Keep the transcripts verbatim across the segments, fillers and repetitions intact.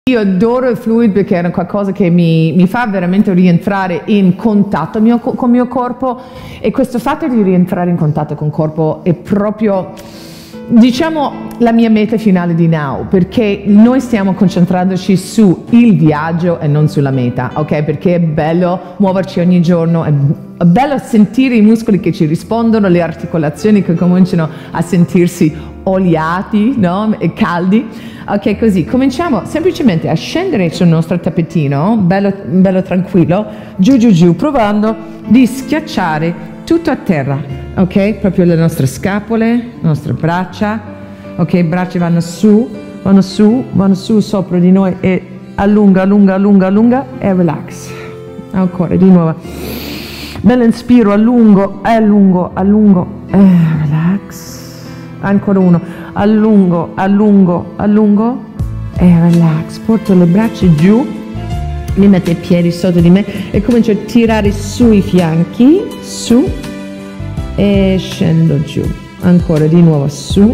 Io adoro il fluid perché è qualcosa che mi, mi fa veramente rientrare in contatto mio, con il mio corpo, e questo fatto di rientrare in contatto con il corpo è proprio, diciamo, la mia meta finale di Now, perché noi stiamo concentrandoci sul viaggio e non sulla meta, ok? Perché è bello muoverci ogni giorno, è è bello sentire i muscoli che ci rispondono, le articolazioni che cominciano a sentirsi oliati, no? E caldi. Ok, così cominciamo semplicemente a scendere sul nostro tappetino, bello, bello tranquillo, giù giù giù, provando di schiacciare tutto a terra, ok? Proprio le nostre scapole, le nostre braccia, ok? Braccia vanno su, vanno su, vanno su sopra di noi e allunga, allunga, allunga, allunga e relax. Ancora, di nuovo. Bello inspiro, allungo, allungo, allungo, eh, relax. Ancora uno, allungo, allungo, allungo e relax. Porto le braccia giù, mi metto i piedi sotto di me e comincio a tirare sui fianchi, su e scendo giù. Ancora, di nuovo, su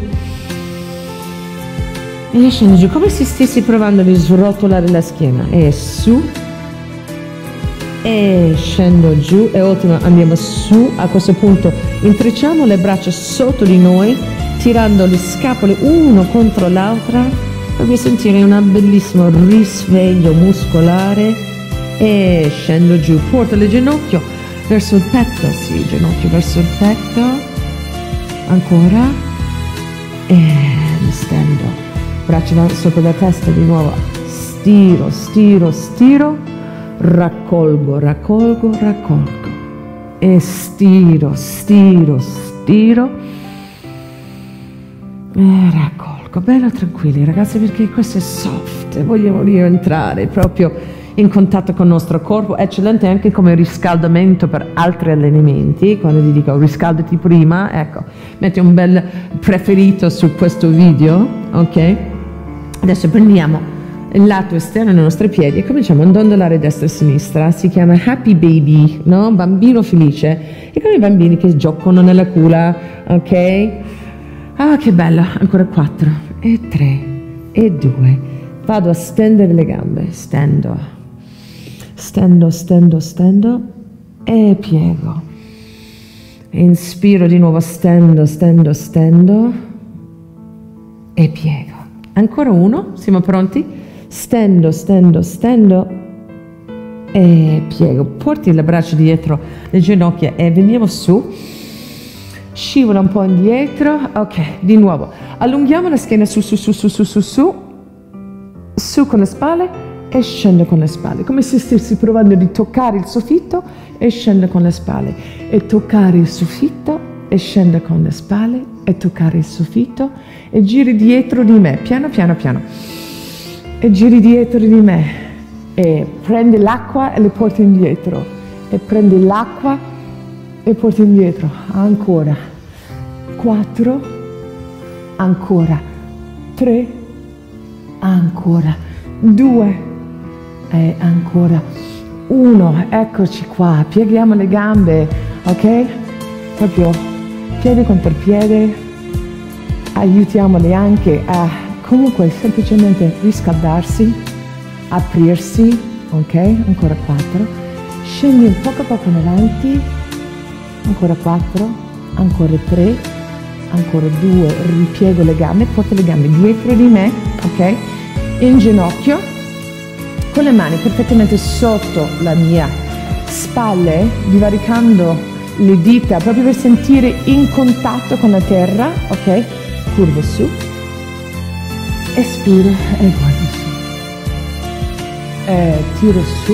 e scendo giù, come se stessi provando a srotolare la schiena. E su e scendo giù, e ultimo andiamo su. A questo punto intrecciamo le braccia sotto di noi, tirando le scapole uno contro l'altra, per sentire un bellissimo risveglio muscolare, e scendo giù. Porto le ginocchia verso il petto, sì, ginocchio verso il petto, ancora, e stendo, braccia sopra la testa di nuovo, stiro, stiro, stiro, raccolgo, raccolgo, raccolgo e stiro, stiro, stiro e raccolgo. Bello tranquilli ragazzi, perché questo è soft, vogliamo rientrare proprio in contatto con il nostro corpo. Eccellente anche come riscaldamento per altri allenamenti. Quando ti dico riscaldati prima, ecco, metti un bel preferito su questo video, ok? Adesso prendiamo il lato esterno dei nostri piedi e cominciamo a dondolare destra e sinistra. Si chiama happy baby, no? Bambino felice. E come i bambini che giocano nella culla, ok? Ah, che bella. Ancora quattro e tre e due. Vado a stendere le gambe, stendo, stendo, stendo, stendo e piego. Inspiro di nuovo, stendo, stendo, stendo e piego. Ancora uno, siamo pronti? Stendo, stendo, stendo e piego. Porti le braccia dietro le ginocchia e veniamo su. Scivola un po' indietro. Ok, di nuovo. Allunghiamo la schiena su, su, su, su, su, su, su. Su con le spalle e scendo con le spalle. Come se stessi provando di toccare il soffitto e scendo con le spalle. E toccare il soffitto e scendo con le spalle e toccare il soffitto e giri dietro di me. Piano, piano, piano. E giri dietro di me e prendi l'acqua e le porti indietro e prendi l'acqua e porti indietro. Ancora quattro, ancora tre, ancora due e ancora uno. Eccoci qua, pieghiamo le gambe, ok? Proprio piede contro piede, aiutiamole anche a comunque semplicemente riscaldarsi, aprirsi, ok? Ancora quattro, scendi un poco a poco in avanti, ancora quattro, ancora tre, ancora due, ripiego le gambe, porto le gambe dietro di me, ok? In ginocchio, con le mani perfettamente sotto la mia spalle, divaricando le dita proprio per sentire in contatto con la terra, ok? Curvo su. Espiro e guardo su, e tiro su,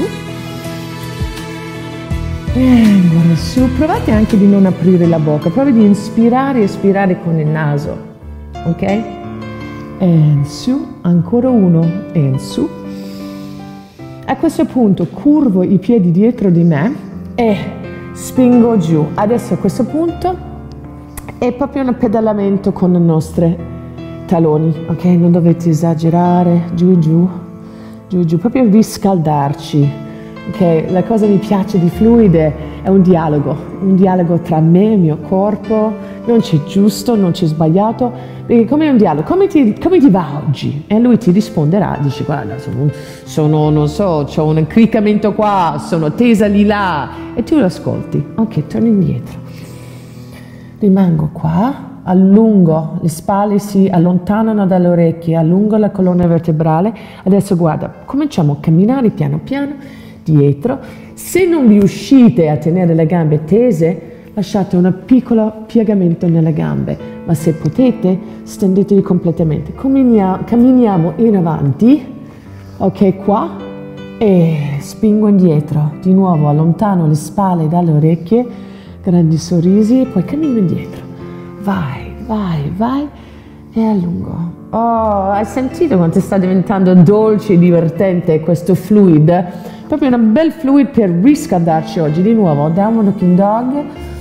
e guardo su. Provate anche di non aprire la bocca, provi di inspirare e espirare con il naso, ok? E in su, ancora uno, e in su. A questo punto curvo i piedi dietro di me e spingo giù. Adesso a questo punto è proprio un pedalamento con le nostre taloni, ok? Non dovete esagerare, giù giù, giù giù, proprio riscaldarci, ok? La cosa che mi piace di fluide è un dialogo, un dialogo tra me e il mio corpo, non c'è giusto, non c'è sbagliato, Perché come un dialogo, come ti, come ti va oggi? E lui ti risponderà, dice guarda, sono, sono non so, ho un incriccamento qua, sono tesa lì là, e tu lo ascolti. Ok, torno indietro. Rimango qua. Allungo le spalle, si allontanano dalle orecchie, allungo la colonna vertebrale. Adesso guarda, cominciamo a camminare piano piano dietro. Se non riuscite a tenere le gambe tese, lasciate un piccolo piegamento nelle gambe, ma se potete stendetevi completamente. Camminiamo in avanti, ok, qua, e spingo indietro. Di nuovo allontano le spalle dalle orecchie, grandi sorrisi, e poi cammino indietro. Vai, vai, vai e allungo. Oh, hai sentito quanto sta diventando dolce e divertente questo fluid? Proprio un bel fluid per riscaldarci oggi. Di nuovo, downward looking dog.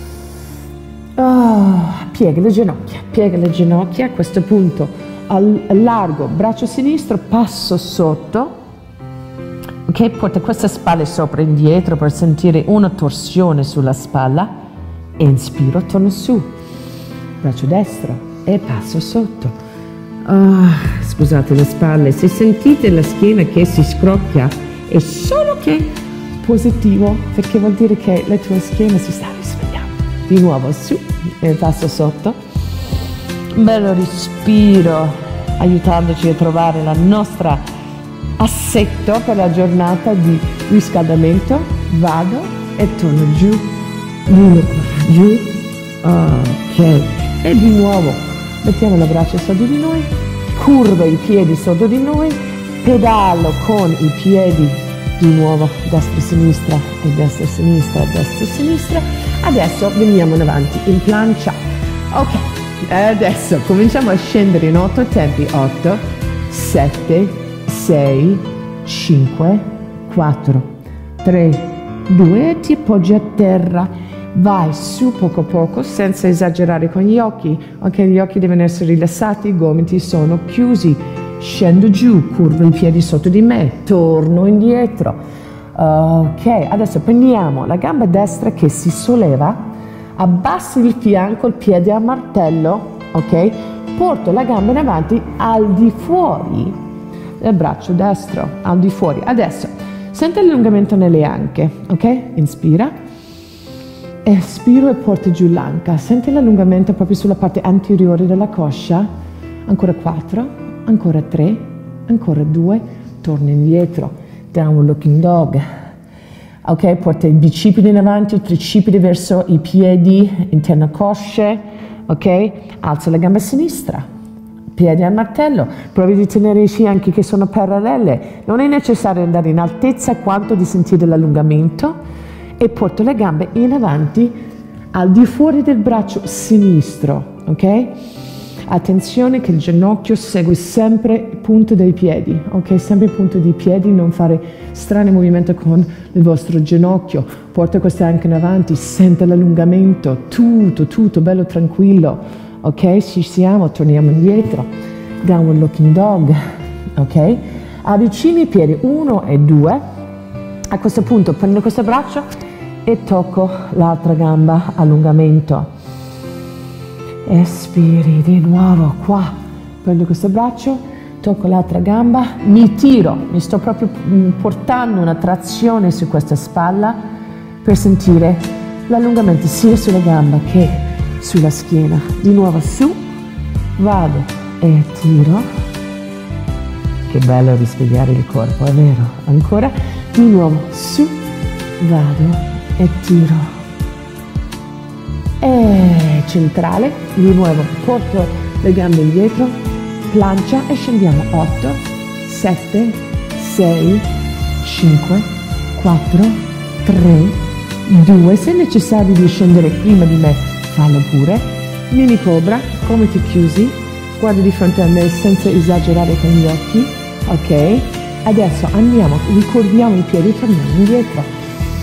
Oh, piega le ginocchia, piega le ginocchia. A questo punto allargo braccio sinistro, passo sotto. Ok, porta queste spalle sopra e indietro per sentire una torsione sulla spalla. Inspiro, torno su. Braccio destro e passo sotto. Oh, scusate le spalle, se sentite la schiena che si scrocchia è solo che positivo, perché vuol dire che la tua schiena si sta risvegliando. Di nuovo su e passo sotto. Un bello respiro, aiutandoci a trovare la nostra assetto per la giornata di riscaldamento. Vado e torno giù, giù, giù. Ok. E di nuovo mettiamo le braccia sotto di noi, curva i piedi sotto di noi, pedalo con i piedi di nuovo destra e sinistra e destra e sinistra, destra e sinistra. Adesso veniamo in avanti in plancia. Ok, adesso cominciamo a scendere in otto tempi. otto, sette, sei, cinque, quattro, tre, due, ti appoggi a terra. Vai su poco a poco senza esagerare con gli occhi, anche gli occhi devono essere rilassati, i gomiti sono chiusi. Scendo giù, curvo i piedi sotto di me, torno indietro. Ok, adesso prendiamo la gamba destra che si solleva, abbasso il fianco, il piede a martello, ok? Porto la gamba in avanti al di fuori del braccio destro, al di fuori. Adesso senti l'allungamento nelle anche, ok? Inspira. Espiro e porto giù l'anca, senti l'allungamento proprio sulla parte anteriore della coscia. Ancora quattro, ancora tre, ancora due, torno indietro, downward looking dog. Ok, porta i bicipiti in avanti, i tricipiti verso i piedi, interno cosce, ok? Alzo la gamba sinistra, piedi al martello, provi di tenere i fianchi che sono parallele, non è necessario andare in altezza quanto di sentire l'allungamento. E porto le gambe in avanti al di fuori del braccio sinistro, ok? Attenzione che il ginocchio segue sempre il punto dei piedi, ok? Sempre il punto dei piedi, non fare strani movimenti con il vostro ginocchio. Porta queste anche in avanti, sente l'allungamento, tutto, tutto bello tranquillo, ok? Ci siamo, torniamo indietro. Downward looking dog, ok? Avvicini i piedi, uno e due. A questo punto prendo questo braccio e tocco l'altra gamba, allungamento. Espiri di nuovo qua, prendo questo braccio, tocco l'altra gamba, mi tiro, mi sto proprio portando una trazione su questa spalla per sentire l'allungamento sia sulla gamba che sulla schiena. Di nuovo su, vado e tiro. Che bello risvegliare il corpo, è vero? Ancora, di nuovo su, vado e tiro. E centrale, di nuovo porto le gambe indietro, plancia e scendiamo. otto, sette, sei, cinque, quattro, tre, due. Se è necessario di scendere prima di me, fallo pure. Mini cobra, gomiti chiusi, guardi di fronte a me senza esagerare con gli occhi. Ok, adesso andiamo, ricordiamo i piedi, torniamo indietro.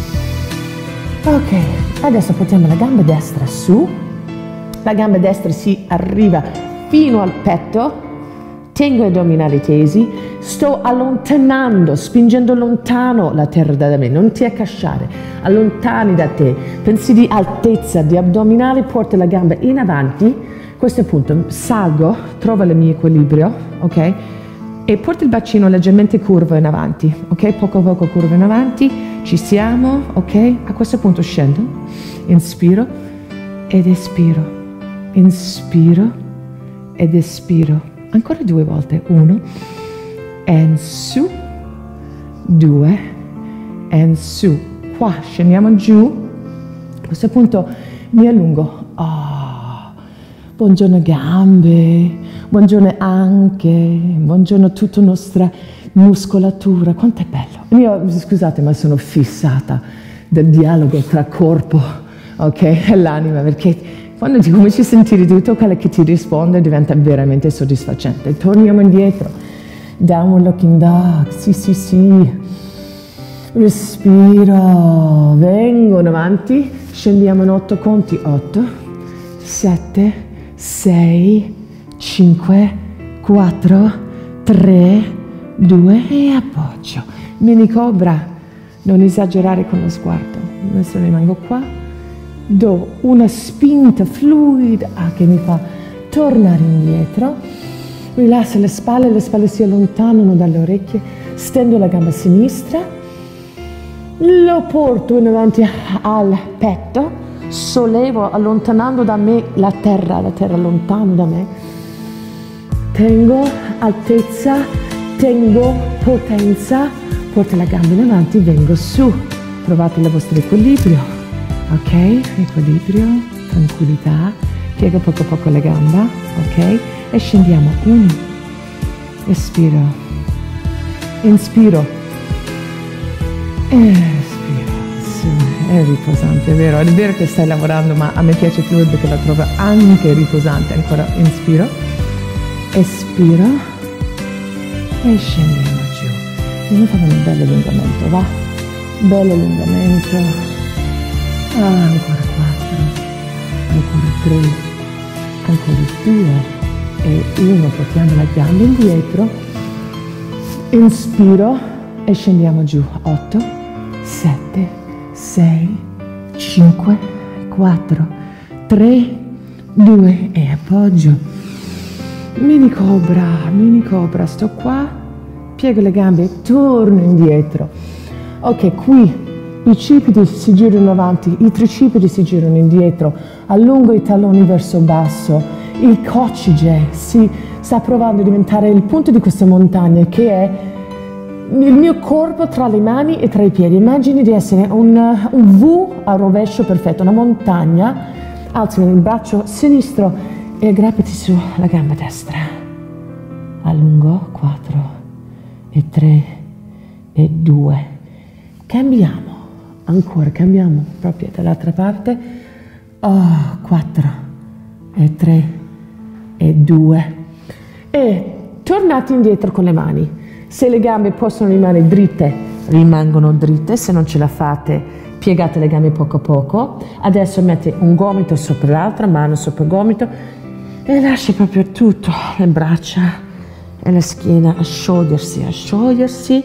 Ok, adesso portiamo la gamba destra su, la gamba destra si arriva fino al petto, tengo gli addominali tesi, sto allontanando, spingendo lontano la terra da me, non ti accasciare, allontani da te, pensi di altezza, di addominali, porta la gamba in avanti, questo punto salgo, trovo il mio equilibrio, ok? E porto il bacino leggermente curvo in avanti, ok? Poco a poco curvo in avanti, ci siamo, ok? A questo punto scendo, inspiro ed espiro, inspiro ed espiro, ancora due volte, uno, e su, due, e su, qua scendiamo giù, a questo punto mi allungo, oh, buongiorno gambe, buongiorno anche, buongiorno tutta nostra muscolatura, quanto è bello. Io, scusate, ma sono fissata del dialogo tra corpo, ok, e l'anima, perché quando ti cominci a sentire tutto quello che ti risponde diventa veramente soddisfacente. Torniamo indietro, downward looking dog, sì sì sì, respiro, vengono avanti, scendiamo in otto conti, otto, sette, sei, cinque, quattro, tre, due e appoggio. Mini cobra, non esagerare con lo sguardo, adesso rimango qua, do una spinta fluida che mi fa tornare indietro, rilassa le spalle, le spalle si allontanano dalle orecchie, stendo la gamba sinistra, lo porto in avanti al petto, sollevo allontanando da me la terra, la terra lontano da me, tengo altezza, tengo potenza, porto la gamba in avanti, vengo su, trovate il vostro equilibrio, ok? Equilibrio, tranquillità, piego poco poco le gambe, ok? E scendiamo, uno, espiro, inspiro, espiro, su, è riposante, è vero, è vero che stai lavorando, ma a me piace più perché la trovo anche riposante, ancora, inspiro, espiro, e scendiamo giù. Andiamo a fare un bello allungamento, va? Bello allungamento. Ah, ancora quattro, ancora tre, ancora due e uno. Portiamo la gamba indietro. Inspiro e scendiamo giù. otto, sette, sei, cinque, quattro, tre, due e appoggio. Mini cobra, mini cobra, sto qua, piego le gambe e torno indietro. Ok, qui i bicipiti si girano avanti, i tricipiti si girano indietro, allungo i talloni verso basso, il coccige si sta provando a diventare il punto di questa montagna che è il mio corpo tra le mani e tra i piedi. Immagini di essere un, un V a rovescio perfetto, una montagna, alzi il braccio sinistro e aggrappati sulla gamba destra, allungo, quattro e tre e due, cambiamo, ancora cambiamo proprio dall'altra parte, oh, quattro e tre e due e tornate indietro con le mani. Se le gambe possono rimanere dritte, rimangono dritte, se non ce la fate piegate le gambe poco a poco. Adesso metti un gomito sopra l'altra, mano sopra il gomito e lascia proprio tutto, le braccia e la schiena a sciogliersi, a sciogliersi,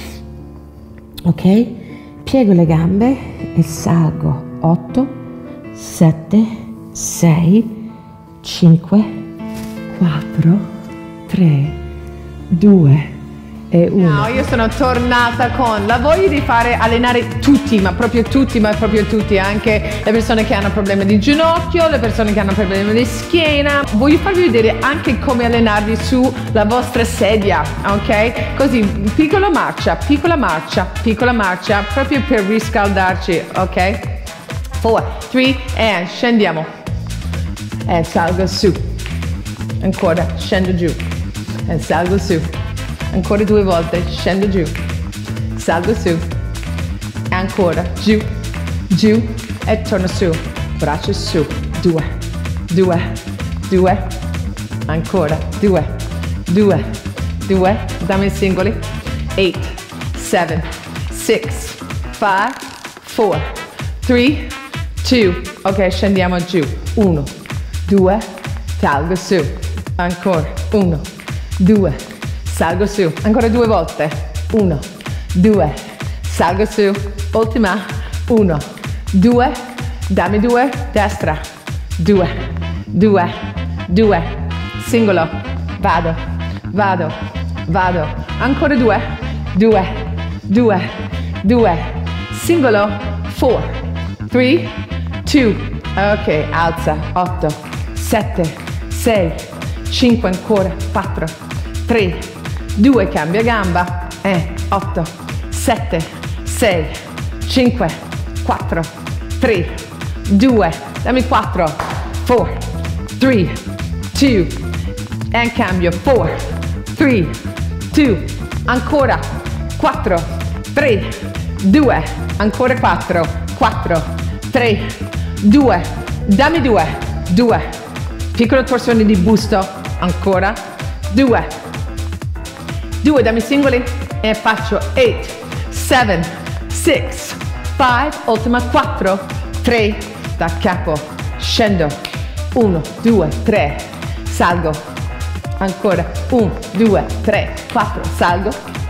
ok? Piego le gambe e salgo, otto, sette, sei, cinque, quattro, tre, due e uno. No, io sono tornata con la voglia di fare allenare tutti, ma proprio tutti, ma proprio tutti, anche le persone che hanno problemi di ginocchio, le persone che hanno problemi di schiena. Voglio farvi vedere anche come allenarvi sulla vostra sedia, ok? Così, piccola marcia, piccola marcia, piccola marcia, proprio per riscaldarci, ok? four, three, and scendiamo. E salgo su. Ancora, scendo giù. E salgo su. Ancora due volte, scendo giù, salgo su, ancora, giù, giù e torno su, braccio su, due, due, due, ancora, due, due, due, dammi i singoli, eight, seven, six, five, four, three, two, ok, scendiamo giù, uno, due, salgo su, ancora, uno, due, salgo su, ancora due volte, uno, due, salgo su, ultima, uno, due, dammi due, destra, due, due, due, singolo, vado, vado, vado, ancora due, due, due, due, singolo, four, three, two, ok, alza, otto, sette, sei, cinque, ancora, quattro, tre, due, cambia gamba, e otto, sette, sei, cinque, quattro, tre, due, dammi quattro, four, three, two, e cambio, four, three, two, ancora, quattro, tre, due, ancora quattro, quattro, tre, due, dammi due, due, piccola torsione di busto, ancora, due, due, dammi singoli, e faccio eight, seven, six, five, ultima quattro, tre, da capo, scendo, uno, due, tre, salgo, ancora, uno, due, tre, quattro, salgo,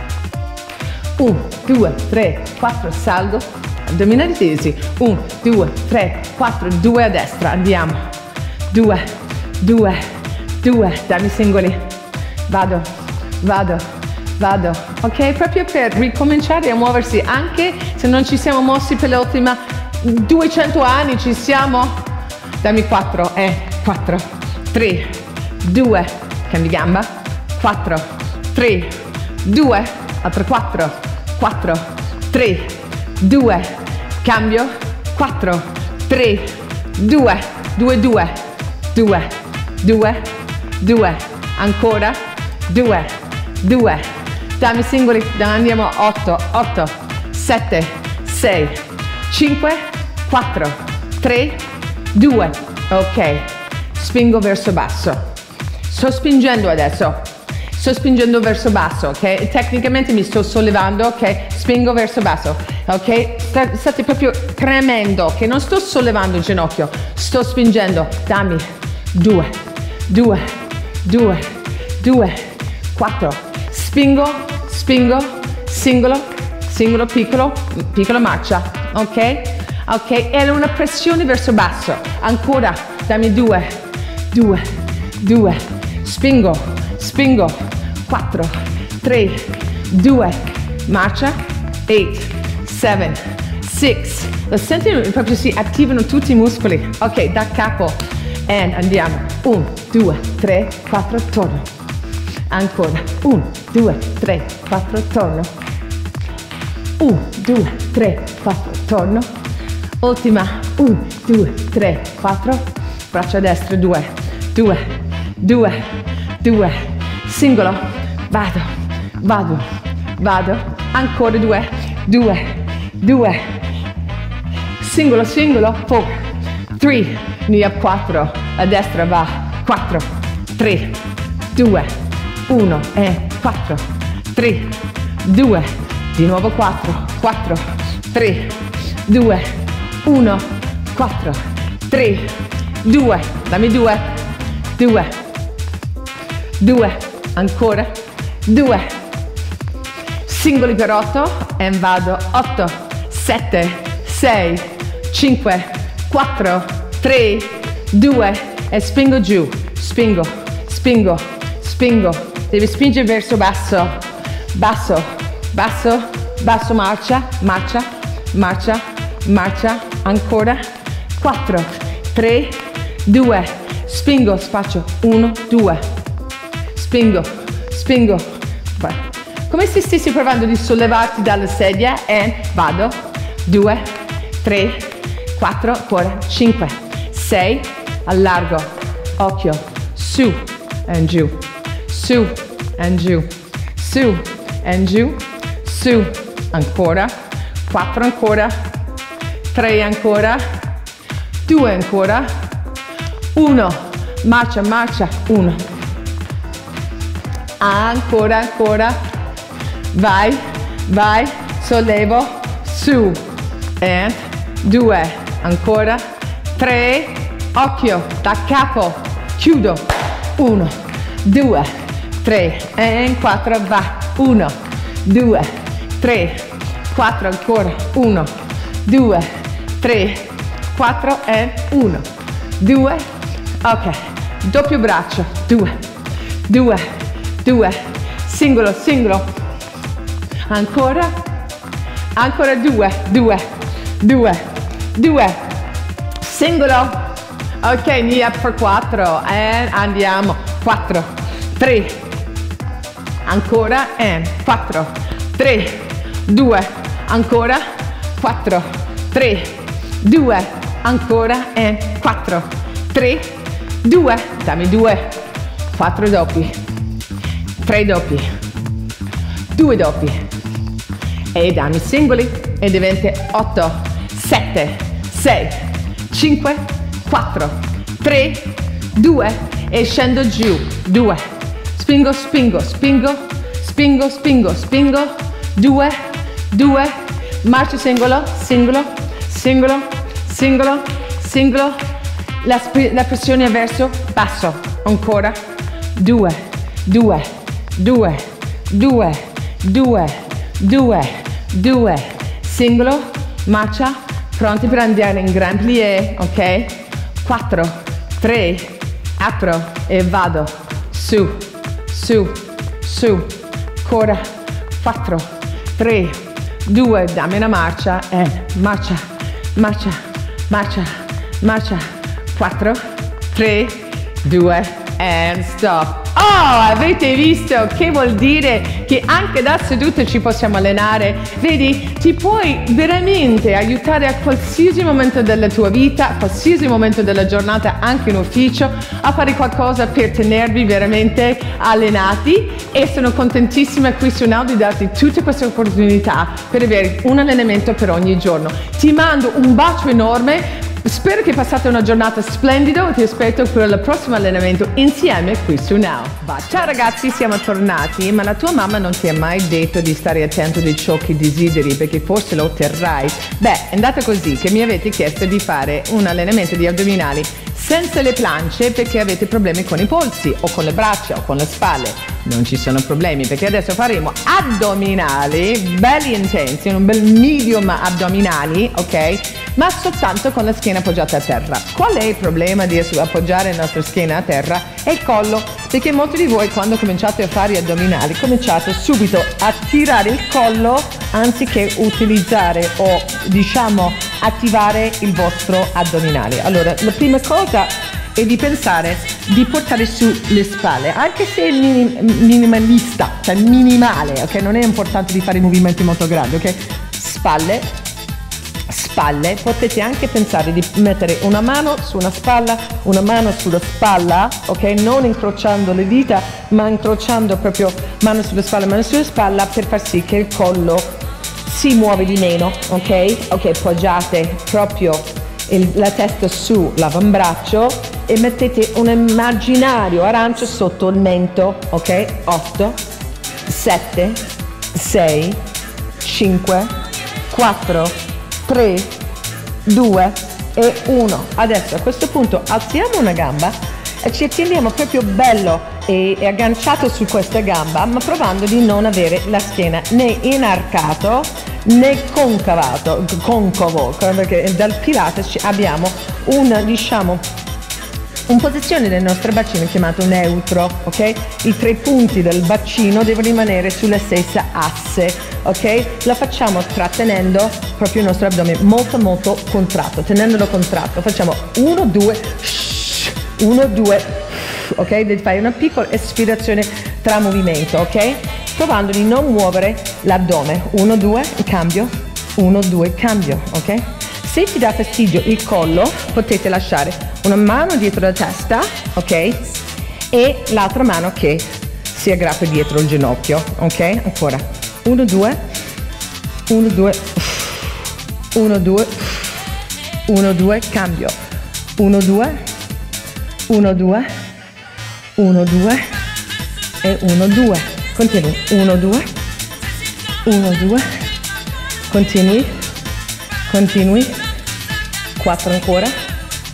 uno, due, tre, quattro, salgo, addominali tesi, uno, due, tre, quattro, due a destra, andiamo, due, due, due, dammi singoli, vado, vado, vado, ok? Proprio per ricominciare a muoversi, anche se non ci siamo mossi per le ultime duecento anni, ci siamo, dammi quattro, e quattro, tre, due, cambi gamba, quattro, tre, due, altro quattro, quattro, tre, due, cambio, quattro, tre, due, due, due, due, due, due, ancora, due, due, dammi singoli, andiamo, otto, otto, sette, sei, cinque, quattro, tre, due, ok, spingo verso basso, sto spingendo adesso, sto spingendo verso basso, ok, tecnicamente mi sto sollevando, ok, spingo verso basso, ok, state proprio premendo, che non sto sollevando il ginocchio, sto spingendo, dammi, due, due, due, due, quattro, spingo, spingo, singolo, singolo, piccolo, piccola marcia, ok, ok, è una pressione verso basso, ancora, dammi due, due, due, spingo, spingo, quattro, tre, due, marcia, eight, seven, six, lo senti proprio si attivano tutti i muscoli, ok, da capo, e andiamo, uno, due, tre, quattro, torno, ancora, uno, due, tre, quattro, torno, uno, due, tre, quattro, torno, ultima, uno, due, tre, quattro, braccia destra, due, due, due, due, singolo, vado, vado, vado, ancora due, due, due, singolo, singolo, four, three, ne ho quattro, a destra va, quattro, tre, due, uno, e quattro, tre, due, di nuovo quattro, quattro, tre, due, uno, quattro, tre, due, dammi due, due, due, ancora, due, singoli per otto, e vado, otto, sette, sei, cinque, quattro, tre, due, e spingo giù, spingo, spingo, spingo, devi spingere verso basso, basso, basso, basso, marcia, marcia, marcia, marcia, ancora, quattro, tre, due, spingo, faccio, uno, due, spingo, spingo, come se stessi provando di sollevarti dalla sedia, e vado, due, tre, quattro, ancora, cinque, sei, allargo, occhio, su, e giù, su, e giù, su, e giù, su, ancora, quattro ancora, tre ancora, due ancora, uno, marcia, marcia, uno, ancora, ancora, vai, vai, sollevo, su, e due, ancora, tre, occhio, da capo, chiudo, uno, due, tre, e quattro, va, uno, due, tre, quattro, ancora, uno, due, tre, quattro, e uno, due, ok, doppio braccio, due, due, due, singolo, singolo, ancora, ancora due, due, due, due, singolo, ok, knee up for quattro, e andiamo, quattro, tre, ancora, e quattro, tre, due, ancora, quattro, tre, due, ancora, e quattro, tre, due, dammi due, quattro doppi, tre doppi, due doppi, e dammi singoli, e diventa otto, sette, sei, cinque, quattro, tre, due, e scendo giù, due, spingo, spingo, spingo, spingo, spingo, spingo, due, due, marcio singolo, singolo, singolo, singolo, singolo, la, la pressione verso basso, ancora, due, due, due, due, due, due, due, singolo, marcia, pronti per andare in grand plié, ok? quattro, tre, apro e vado, su, su, su, ancora, quattro, tre, due, dammi una marcia, e marcia, marcia, marcia, marcia, quattro, tre, due, and stop. Oh, avete visto che vuol dire che anche da seduta ci possiamo allenare? Vedi, ti puoi veramente aiutare a qualsiasi momento della tua vita, a qualsiasi momento della giornata, anche in ufficio, a fare qualcosa per tenervi veramente allenati, e sono contentissima qui su Now di darti tutte queste opportunità per avere un allenamento per ogni giorno. Ti mando un bacio enorme. Spero che passate una giornata splendida e ti aspetto per il prossimo allenamento insieme qui su Now. Ciao ragazzi, siamo tornati, ma la tua mamma non ti ha mai detto di stare attento di ciò che desideri, perché forse lo otterrai? Beh, è andata così che mi avete chiesto di fare un allenamento di addominali senza le planche perché avete problemi con i polsi o con le braccia o con le spalle. Non ci sono problemi, perché adesso faremo addominali belli intensi, un bel medium addominali, ok? Ma soltanto con la schiena appoggiata a terra. Qual è il problema di appoggiare la nostra schiena a terra? È il collo, perché molti di voi quando cominciate a fare gli addominali cominciate subito a tirare il collo anziché utilizzare o diciamo attivare il vostro addominale. Allora, la prima cosa è di pensare di portare su le spalle, anche se è minim- minimalista, cioè minimale, ok? Non è importante di fare movimenti molto grandi, ok? Spalle, spalle, potete anche pensare di mettere una mano su una spalla, una mano sulla spalla, ok? Non incrociando le dita, ma incrociando proprio mano sulla spalla, mano sulla spalla, per far sì che il collo si muove di meno, ok? Ok, poggiate proprio il, la testa sull'avambraccio e mettete un immaginario arancio sotto il mento, ok? otto, sette, sei, cinque, quattro, tre, due e uno. Adesso a questo punto alziamo una gamba e ci teniamo proprio bello e, e agganciato su questa gamba, ma provando di non avere la schiena né inarcato né concavato, concavo, perché dal Pilates abbiamo una, diciamo, un posizione del nostro bacino chiamato neutro, ok? I tre punti del bacino devono rimanere sulla stessa asse, ok? La facciamo trattenendo proprio il nostro addome molto molto contratto, tenendolo contratto. Facciamo uno, due, uno, due, ok? Devi fare una piccola espirazione tra movimento, ok? Provando di non muovere l'addome. uno, due, cambio, uno, due, cambio, ok? Se ti dà fastidio il collo, potete lasciare una mano dietro la testa, ok? E l'altra mano che si aggrappa dietro il ginocchio, ok? Ancora. uno, due, uno, due, uno, due, uno, due, cambio. uno, due, uno, due, uno, due e uno, due. Continui. uno, due, uno, due, continui, continui. quattro ancora.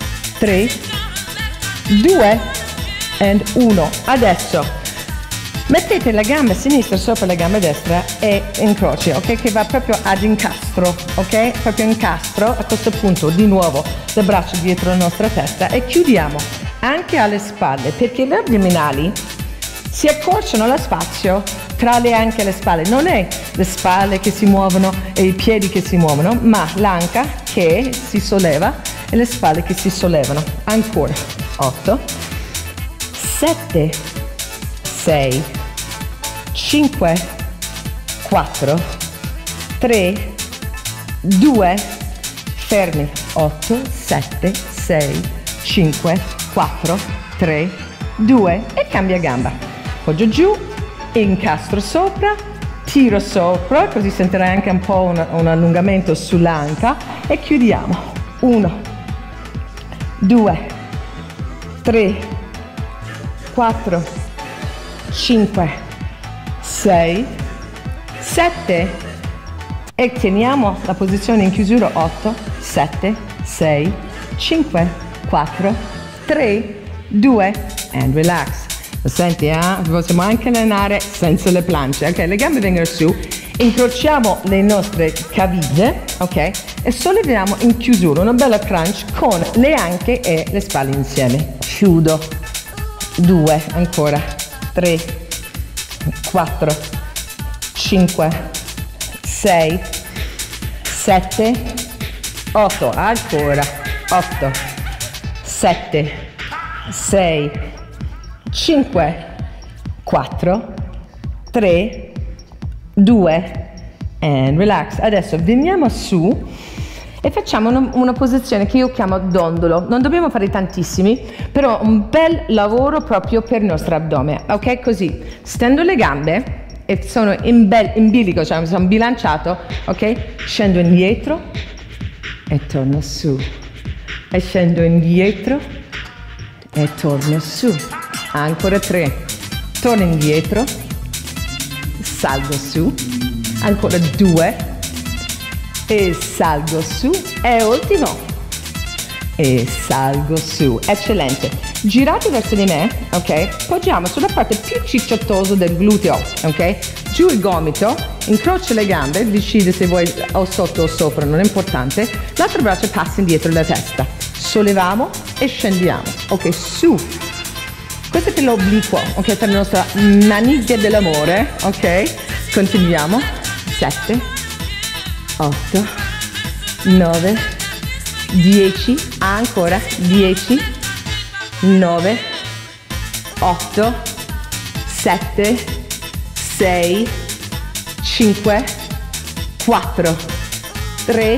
tre, due e uno. Adesso Mettete la gamba sinistra sopra la gamba destra e incroci, ok? Che va proprio ad incastro, ok? Proprio incastro. A questo punto di nuovo le braccia dietro la nostra testa e chiudiamo anche alle spalle, perché gli addominali si accorciano lo spazio tra le anche e le spalle. Non è le spalle che si muovono e i piedi che si muovono, ma l'anca che si solleva e le spalle che si sollevano. Ancora. otto, sette, sei, cinque, quattro, tre, due, fermi. otto, sette, sei, cinque, quattro, tre, due e cambia gamba. Poggio giù, incastro sopra, tiro sopra, così sentirai anche un po' un, un allungamento sull'anca e chiudiamo. uno, due, tre, quattro, cinque, sei, sette e teniamo la posizione in chiusura. otto, sette, sei, cinque, quattro, tre, due and relax. Lo senti, eh? Possiamo anche allenare senza le planche, ok? Le gambe vengono su, incrociamo le nostre caviglie, ok? E solleviamo in chiusura, una bella crunch con le anche e le spalle insieme. Chiudo. due, ancora. tre, quattro, cinque, sei, sette, otto, ancora. otto, sette, sei, cinque, quattro, tre, due and relax. Adesso veniamo su e facciamo una, una posizione che io chiamo dondolo. Non dobbiamo fare tantissimi, però un bel lavoro proprio per il nostro addome, ok? Così stendo le gambe e sono in, bel, in bilico, cioè sono bilanciato, ok? Scendo indietro e torno su e scendo indietro e torno su. Ancora tre, torno indietro, salgo su, ancora due e salgo su e ultimo e salgo su. Eccellente. Girate verso di me, ok? Poggiamo sulla parte più cicciottosa del gluteo, ok? Giù il gomito, incrocia le gambe, decide se vuoi o sotto o sopra, non è importante. L'altro braccio passa indietro la testa. Solleviamo e scendiamo, ok? Su. Questo è per l'obliquo, ok? Per la nostra maniglia dell'amore, ok? Continuiamo. sette, otto, nove, dieci, ancora. dieci, nove, otto, sette, sei, cinque, quattro, tre,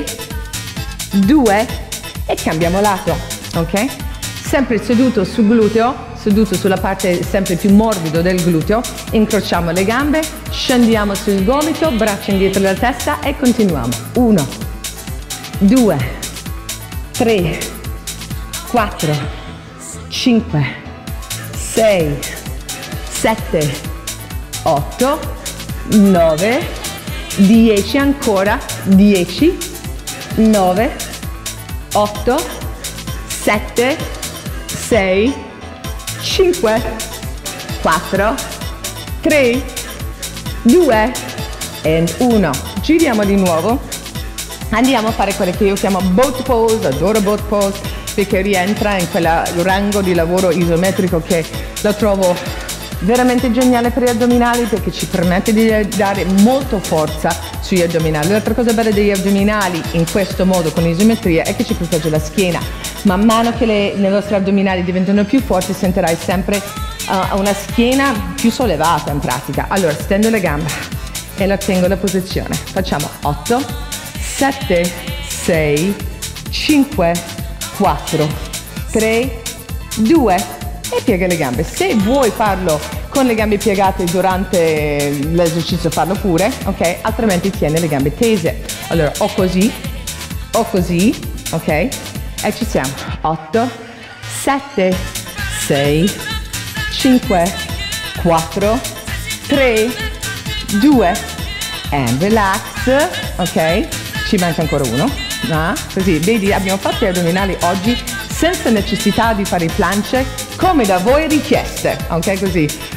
due e cambiamo lato, ok? Sempre seduto sul gluteo, seduto sulla parte sempre più morbido del gluteo, incrociamo le gambe, scendiamo sul gomito, braccia indietro della testa e continuiamo. uno, due, tre, quattro, cinque, sei, sette, otto, nove, dieci, ancora. dieci, nove, otto, sette, sei, cinque, quattro, tre, due e uno. Giriamo di nuovo. Andiamo a fare quelle che io chiamo boat pose, adoro boat pose, perché rientra in quel rango di lavoro isometrico che lo trovo veramente geniale per gli addominali, perché ci permette di dare molto forza sugli addominali. L'altra cosa bella degli addominali in questo modo con isometria è che ci protegge la schiena. Man mano che le, le nostre addominali diventano più forti sentirai sempre uh, una schiena più sollevata in pratica. Allora stendo le gambe e la tengo la posizione. Facciamo otto, sette, sei, cinque, quattro, tre, due e piega le gambe. Se vuoi farlo con le gambe piegate durante l'esercizio farlo pure, ok? Altrimenti tieni le gambe tese. Allora o così o così, ok? E ci siamo. otto, sette, sei, cinque, quattro, tre, due and relax, ok? Ci manca ancora uno, no? Così, vedi, abbiamo fatto gli addominali oggi senza necessità di fare i planche come da voi richieste, ok? Così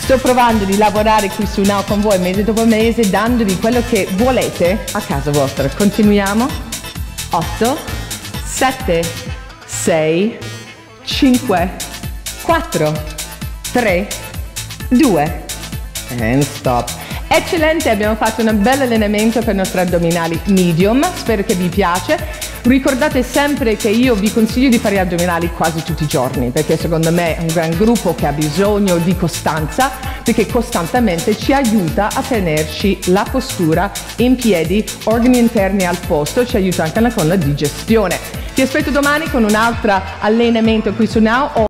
Sto provando di lavorare qui su Now con voi mese dopo mese, dandovi quello che volete a casa vostra. Continuiamo. otto, sette, sei, cinque, quattro, tre, due and stop. Eccellente, abbiamo fatto un bel allenamento per i nostri addominali medium, spero che vi piace. Ricordate sempre che io vi consiglio di fare addominali quasi tutti i giorni, perché secondo me è un gran gruppo che ha bisogno di costanza, perché costantemente ci aiuta a tenerci la postura in piedi, organi interni al posto, ci aiuta anche con la digestione. Ti aspetto domani con un altro allenamento qui su Now.